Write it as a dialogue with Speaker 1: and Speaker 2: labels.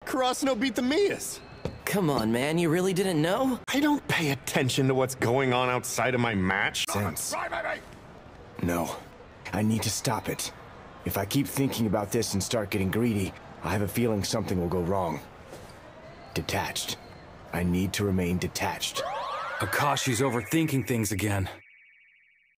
Speaker 1: Karasuno beat the Mias.
Speaker 2: Come on, man, you really didn't know?
Speaker 1: I don't pay attention to what's going on outside of my match.
Speaker 3: Sense. No, I need to stop it. If I keep thinking about this and start getting greedy, I have a feeling something will go wrong. Detached. I need to remain detached.
Speaker 4: Akaashi's overthinking things again.